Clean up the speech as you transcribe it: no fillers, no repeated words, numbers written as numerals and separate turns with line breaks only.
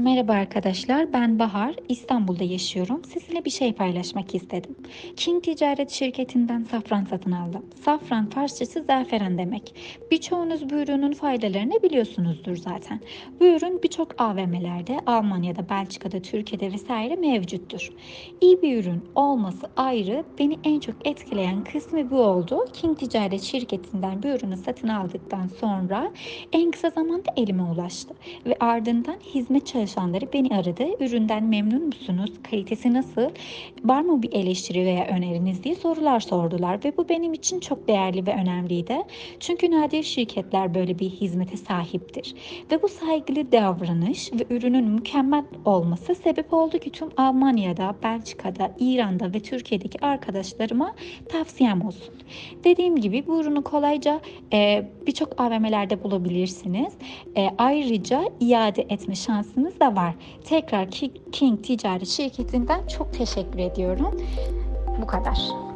Merhaba arkadaşlar, ben Bahar. İstanbul'da yaşıyorum. Sizinle bir şey paylaşmak istedim. King Ticaret Şirketi'nden safran satın aldım. Safran Farsçası zaferan demek. Birçoğunuz bu ürünün faydalarını biliyorsunuzdur zaten. Bu ürün birçok AVM'lerde, Almanya'da, Belçika'da, Türkiye'de vesaire mevcuttur. İyi bir ürün olması ayrı, beni en çok etkileyen kısmı bu oldu. King Ticaret Şirketi'nden bir ürünü satın aldıktan sonra en kısa zamanda elime ulaştı ve ardından hizmet çalışanları beni aradı. Üründen memnun musunuz? Kalitesi nasıl? Var mı bir eleştiri veya öneriniz diye sorular sordular ve bu benim için çok değerli ve önemliydi. Çünkü nadir şirketler böyle bir hizmete sahiptir. Ve bu saygılı davranış ve ürünün mükemmel olması sebep oldu ki tüm Almanya'da, Belçika'da, İran'da ve Türkiye'deki arkadaşlarıma tavsiyem olsun. Dediğim gibi bu ürünü kolayca birçok AVM'lerde bulabilirsiniz. Ayrıca iade etme şansınız da var. Tekrar King Ticaret Şirketi'nden çok teşekkür ediyorum. Bu kadar.